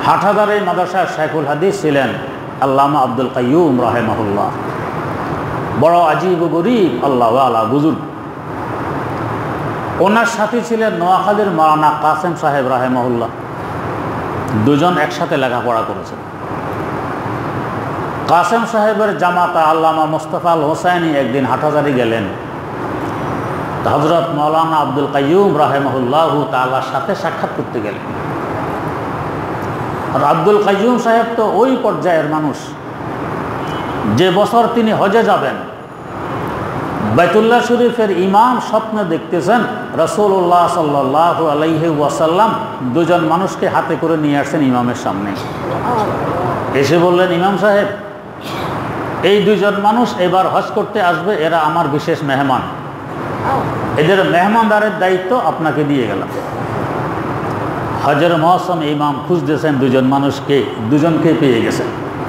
হাটহাজারী মাদ্রাসার শাইখুল হাদিস ছিলেন আল্লামা আব্দুল কাইয়ুম রাহিমাহুল্লাহ। বড় আজীব ও গরীব আল্লাহ ওয়ালা বুজুর্গ। ওনার সাথী ছিলেন নোয়াখালীর মাওলানা কাসেম সাহেব রাহিমাহুল্লাহ। দুজন একসাথে লেখাপড়া করেছেন। কাসেম সাহেবের জামাতা আল্লামা মোস্তফা আল হোসাইনি একদিন হাটহাজারী গেলেন। হযরত মাওলানা আব্দুল কাইয়ুম রাহিমাহুল্লাহু তাআলার সাথে সাক্ষাৎ করতে গেলেন। আর আব্দুল কাইয়ুম সাহেব তো ওই পর্যায়ের মানুষ যে বছর তিনি হজে যাবেন, বাইতুল্লাহ শরীফের ইমাম স্বপ্নে দেখতেছেন রাসূলুল্লাহ সাল্লাল্লাহু আলাইহি ওয়াসাল্লাম দুজন মানুষকে হাতে করে নিয়ে আসছেন ইমামের সামনে। এসে বললেন, ইমাম সাহেব, এই দুজন মানুষ এবার হজ করতে আসবে, এরা আমার বিশেষ মেহমান, এদের মেহমানদারের দায়িত্ব আপনাকে দিয়ে গেলাম। হজের মৌসুম ইমাম খুঁজতেছেন দুজন মানুষকে, দুজনকে পেয়ে গেছেন।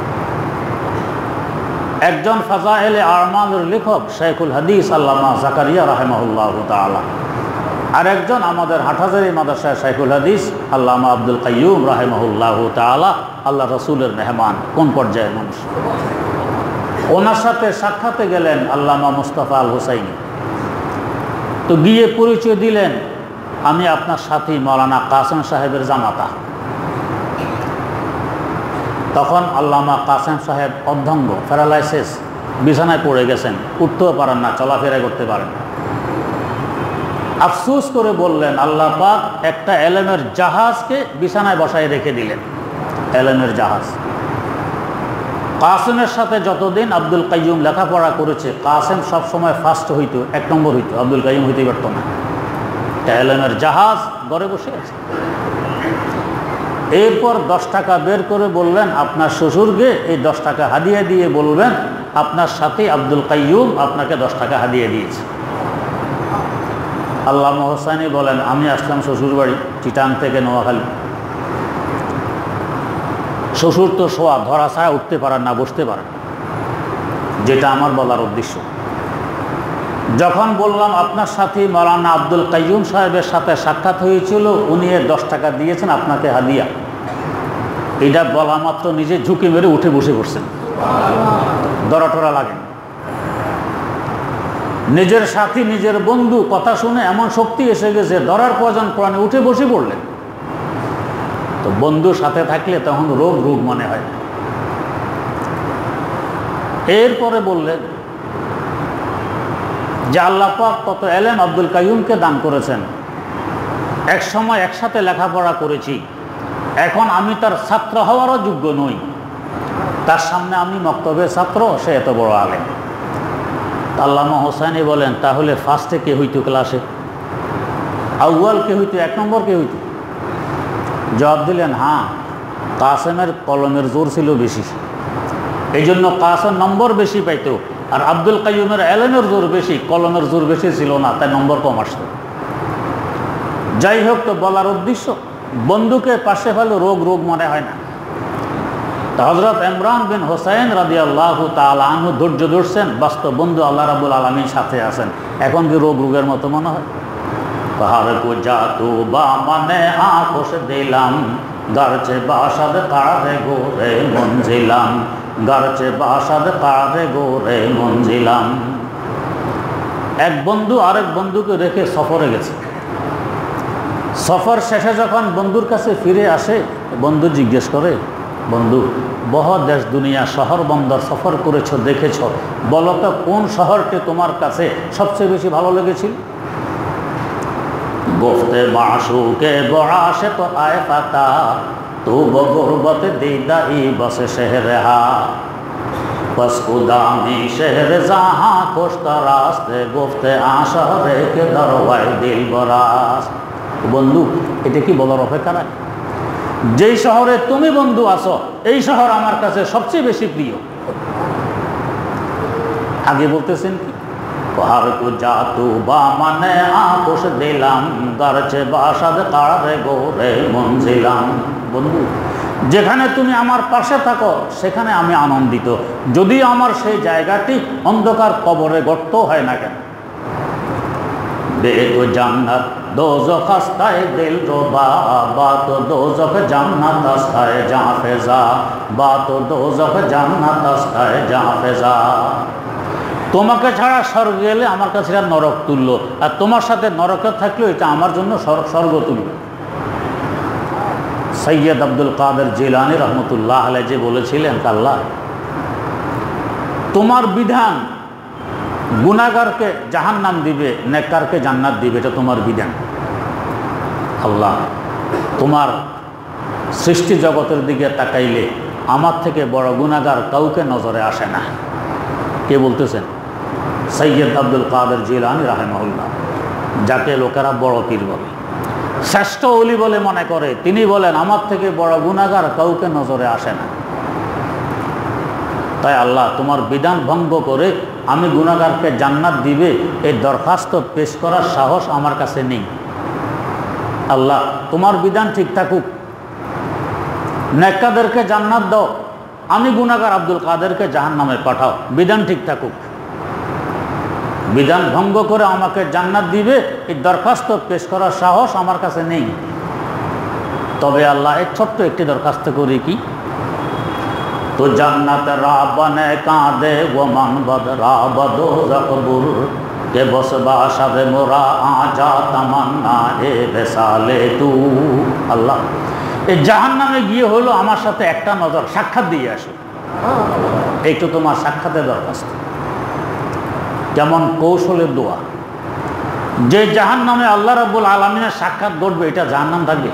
একজন ফাজাইলে আমালের লেখক শাইখুল হাদিস আল্লামা জাকারিয়া রাহিমাহুল্লাহু তাআলা, আর একজন আমাদের হাটহাজারী মাদ্রাসার শাইখুল হাদিস আল্লামা আব্দুল কাইয়ুম রাহিমাহুল্লাহু তাআলা, আল্লাহ রসুলের মেহমান। কোন পর্যায়ের মানুষ! ওনার সাথে সাক্ষাতে গেলেন আল্লামা মুস্তাফা আল হুসাইনি। তো গিয়ে পরিচয় দিলেন, আমি আপনার সাথী মাওলানা কাসেম সাহেবের জামাতা। তখন আল্লামা কাসেম সাহেব অর্ধাঙ্গ, প্যারালাইসিস, বিছানায় পড়ে গেছেন, উঠতেও পারেন না, চলাফেরা করতে পারেন। আফসোস করে বললেন, আল্লাহ পাক একটা এলেমের জাহাজকে বিছানায় বসায় রেখে দিলেন। এলেমের জাহাজ। কাসেমের সাথে যতদিন আব্দুল কাইয়ুম লেখাপড়া করেছে, কাসেম সবসময় ফার্স্ট হইতো, 1 নম্বর হইতো, আব্দুল কাইয়ুম হইতেই পারত না। এলেমের জাহাজ ঘরে বসে আছে। এরপর 10 টাকা বের করে বললেন, আপনার শ্বশুরকে এই 10 টাকা হাদিয়া দিয়ে বলবেন আপনার সাথে আব্দুল কাইয়ুম আপনাকে 10 টাকা হাদিয়া দিয়েছে। আল্লামা হোসাইনি বলেন, আমি আসলাম শ্বশুর বাড়ি চিটাং থেকে নোয়াখালী। শ্বশুর তো শোয়া, ধরা ছাড়া উঠতে পারেন না, বসতে পারেন, যেটা আমার বলার উদ্দেশ্য। যখন বললাম আপনার সাথে মাওলানা আব্দুল কাইয়ুম সাহেবের সাথে সাক্ষাৎ হয়েছিল, উনি 10 টাকা দিয়েছেন আপনাকে হাদিয়া, এটা বলা মাত্র নিজে ঝুঁকি মেরে উঠে বসে পড়ছেন। দরাটরা লাগেন। নিজের সাথী, নিজের বন্ধু কথা শুনে এমন শক্তি এসে গেছে, ধরার প্রয়োজন পড়ানে উঠে বসে পড়লেন। তো বন্ধুর সাথে থাকলে তখন রোগ রোগ মনে হয়। এরপরে বললেন যে আল্লাহ পাক কত এলেম আব্দুল কাইয়ুমকে দান করেছেন, এক সময় একসাথে লেখাপড়া করেছি, এখন আমি তার ছাত্র হওয়ারও যোগ্য নই, তার সামনে আমি মক্তবের ছাত্র, সে এত বড় আলেম। আল্লামা হোসাইনি বলেন, তাহলে ফার্স্টে কে হইতো ক্লাসে? আউয়াল কে হইতো? 1 নম্বর কে হইতো? জবাব দিলেন, হ্যাঁ, কাসেমের কলমের জোর ছিল বেশি, এই জন্য কাসেম নম্বর বেশি পাইত। আর আব্দুল কাইয়ুমের এলেমের জোর বেশি, কলমের জোর বেশি ছিল না, তাই নম্বর কম আসত। যাই হোক, তো বলার উদ্দেশ্য, বন্ধুকে পাশে ফেলে রোগ রোগ মনে হয় না। তো হযরত ইমরান বিন হোসাইন রাদিয়াল্লাহু তাআলা আনহু ধৈর্য ধরছেন, বাস্তব বন্ধু আল্লাহ রাব্বুল আলামিন সাথে আছেন, এখন কি রোগ রোগের মতো মনে হয়? পাহাড় কো জাতু বা মানে আঁখোশ দিলাম, গারচে বাসাদ কারে গোরে মঞ্জিলাম, গারচে বাসাদ কারে গোরে মঞ্জিলাম। এক বন্ধু আরেক বন্ধুকে রেখে সফরে গেছে। সফর শেষে যখন বন্ধুর কাছে ফিরে আসে, বন্ধু জিজ্ঞেস করে, বন্ধু, বহু দেশ দুনিয়া শহর বন্দর সফর করেছো, দেখেছ, বলো তো কোন শহরটি তোমার কাছে সবচেয়ে বেশি ভালো লেগেছিল? গোফতে মাশুকে বড়া সে তো আয় পাতা, তু বগুরবত দিদাই বসে শহরেহা, बस उदामी शहर जहाँ कोश्ता रास्ते गुफ्ते आशहरे के दरवाए दिल बरास। বন্ধু, এটা কি বলার অপেক্ষা নাই? যেই শহরে তুমি বন্ধু আছো, এই শহর আমার কাছে সবচেয়ে বেশি প্রিয়। আগে বলতেছেন কি, পাহাড় কো জাতু বা মানে আঁখোশ দিলাম, গারচে বাসাদ কারে গোরে মঞ্জিলাম। বন্ধু, যেখানে তুমি আমার পাশে থাকো সেখানে আমি আনন্দিত, যদি আমার সেই জায়গাটি অন্ধকার কবরে গর্ত হয় না কেন। बेतो जन्नत दोज़ख आस्ताए दिल रुबा, बातो दोज़ख जन्नत आस्ताए जहाँ फेजा, बातो दोज़ख जन्नत आस्ताए जहाँ फेजा। তোমাকে ছাড়া স্বর্গ গেলে আমার কাছে এটা নরক তুল্য, আর তোমার সাথে নরকে থাকলেও এটা আমার জন্য স্বর্গ তুল্য। সৈয়দ আব্দুল কাদের জিলানী রহমতুল্লাহ আলাইহি যে বলেছিলেন, আল্লাহ তোমার বিধান গুনাহগারকে জাহান্নাম দিবে, নেককারকে জান্নাত দিবে, এটা তোমার বিধান। আল্লাহ তোমার সৃষ্টি জগতের দিকে তাকাইলে আমার থেকে বড় গুনাহগার কাউকে নজরে আসে না। কে বলতেছেন? সৈয়দ আব্দুল কাদের জিলানী রাহিমাহুল্লাহ, যাকে লোকেরা বড় পীর বলে, শ্রেষ্ঠ ওলি বলে মনে করে, তিনি বলেন আমার থেকে বড় গুনাহগার কাউকে নজরে আসে না। তাই আল্লাহ তোমার বিধান ভঙ্গ করে আমি গুনাহগারকে জান্নাত দিবে এই দরখাস্ত পেশ করার সাহস আমার কাছে নেই। আল্লাহ তোমার বিধান ঠিক থাকুক, নেককারদেরকে জান্নাত দাও, আমি গুনাহগার আব্দুল কাদেরকে জাহান্নামে পাঠাও, বিধান ঠিক থাকুক। বিধান ভঙ্গ করে আমাকে জান্নাত দিবে এই দরখাস্ত পেশ করার সাহস আমার কাছে নেই। তবে আল্লাহ এক ছোট্ট একটি দরখাস্ত করি, কি? তো জান্নাত রাবানে কাঁদে ওমান বদ রাবদো জকবুর কে বস বাসাবে মোরা আজা তামান্না এ বেসালে তু। আল্লাহ এই জাহান্নামে গিয়ে হলো আমার সাথে একটা নজর সাক্ষাৎ দিয়ে আসো, একটু তোমার সাক্ষাতের দরখাস্ত। যেমন কৌশলের দোয়া, যে জাহান্নামে আল্লাহ রাব্বুল আলামিনের সাক্ষাৎ ঘটবে, এটা জাহান্নাম থাকবে?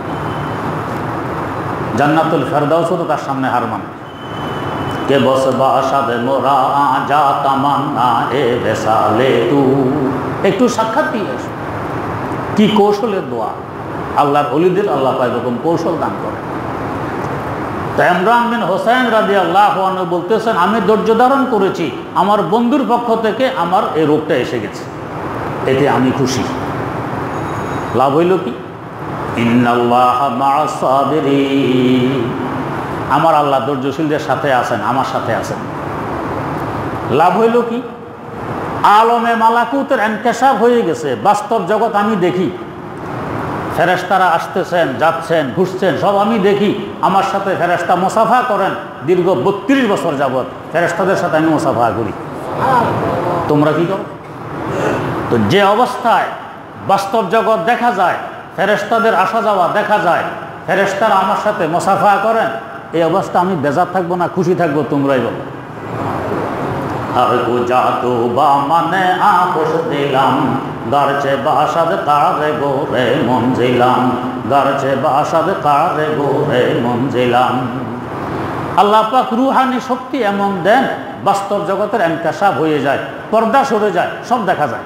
জান্নাতুল ফেরদাউস তো তার সামনে হার মানবে। কে বস বাসাবে মোরা আজা তামান্না এ বেসালে তু, একটু সাক্ষাৎ দিয়ে আসো। কি কৌশলের দোয়া! আল্লাহর ওলিদের আল্লাহ পাক এরকম কৌশল দান করে। তো ইমরান বিন হোসেন রাদিয়াল্লাহু আনহু বলতেছেন, আমি ধৈর্য ধারণ করেছি, আমার বন্ধুর পক্ষ থেকে আমার এই রোগটা এসে গেছে, এতে আমি খুশি। লাভ হইল কি? ইন্নাল্লাহা মা'আস সাবিরিন, আমার আল্লাহ ধৈর্যশীলদের সাথে আছেন, আমার সাথে আছেন। লাভ হইল কি? আলমে মালাকুতের ইনকিশাফ হয়ে গেছে, বাস্তব জগৎ আমি দেখি, ফেরেশতারা আসতেছেন, যাচ্ছেন, ঘুরছেন, সব আমি দেখি। আমার সাথে ফেরেশতা মুসাফা করেন, দীর্ঘ 32 বছর যাবৎ ফেরেশতাদের সাথে আমি মুসাফা করি। তোমরা কি করো? তো যে অবস্থায় বাস্তব জগৎ দেখা যায়, ফেরেশতাদের আসা যাওয়া দেখা যায়, ফেরেশতারা আমার সাথে মুসাফা করেন, এই অবস্থা আমি বেজার থাকবো না খুশি থাকবো? তোমরাই বলো। हर गुजा तो बा मने आपुश दिलाम गारचे बाशाद कारे गोरे मंजिलाम गारचे बाशाद कारे गोरे मंजिलाम। আল্লাহ পাক রুহানি শক্তি এমন দেন, বাস্তব জগতের ইনকিশাফ হয়ে যায়, পর্দা সরে যায়, সব দেখা যায়।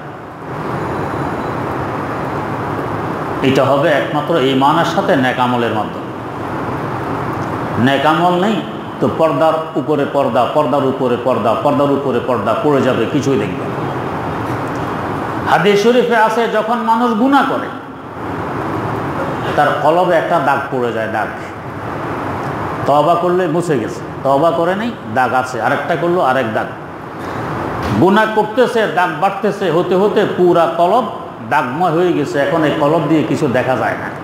এটা হবে একমাত্র ঈমানের সাথে নেক আমলের মাধ্যমে। নেক আমল নেই তো পর্দার উপরে পর্দা, পর্দার উপরে পর্দা, পর্দার উপরে পর্দা পড়ে যাবে, কিছুই দেখবে না। হাদিস শরীফে আছে, যখন মানুষ গুনাহ করে তার কলবে একটা দাগ পড়ে যায়, দাগ। তওবা করলে মুছে গেছে, তওবা করে নেই, দাগ আছে, আরেকটা করলো আরেক দাগ। গুনাহ করতেছে, দাগ বাড়তেছে, হতে হতে পুরা কলব দাগময় হয়ে গেছে, এখন এই কলব দিয়ে কিছু দেখা যায় না।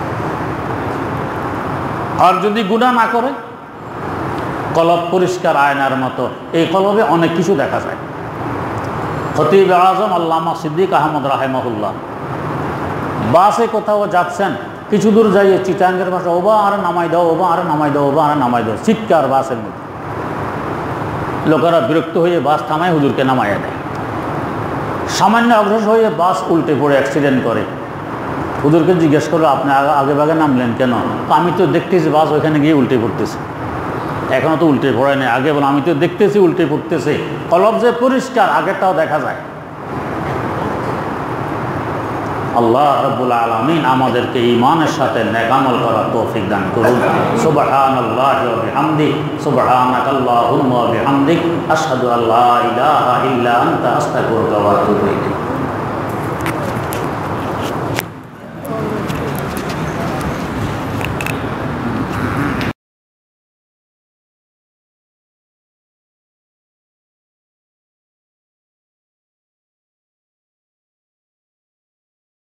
আর যদি গুনাহ না করে, কলব পরিষ্কার আয়নার মতো, এই কলবে অনেক কিছু দেখা যায়। খতিব আজম আল্লামা সিদ্দিক আহমদ রাহিমাহুল্লাহ বাসে কোথাও যাচ্ছেন, কিছু দূর যাইয়ে চিটাঙ্গের ভাষা ওবা আরে নামাই দাও, ওবা আরে নামাই দাও, ওবা আরে নামাই দাও, চিৎকার বাসের মধ্যে। লোকেরা বিরক্ত হয়ে বাস থামায়, হুজুরকে নামাইয়া দেয়। সামান্য অগ্রসর হয়ে বাস উল্টে পড়ে অ্যাক্সিডেন্ট করে। হুজুরকে জিজ্ঞেস করলো, আপনি আগে ভাগে নামলেন কেন? আমি তো দেখতেছি বাস ওইখানে গিয়ে উল্টে পড়তেছে। এখনও তো উল্টে পড়ে নেই। আগে বলো, আমি তো দেখতেছি উল্টে পড়তেছে। কলব যে পরিষ্কার, আগেরটাও দেখা যায়। আল্লাহ রাব্বুল আলামিন আমাদেরকে ঈমানের সাথে নেক আমল করার তৌফিক দান করুন। সুবহানাল্লাহি ওয়া বিহামদিহি, সুবহানাকাল্লাহুম্মা ওয়া বিহামদিক, আশহাদু আল্লা ইলাহা ইল্লা আনতা, আস্তাগফিরুকা ওয়া আতুবু ইলাইক।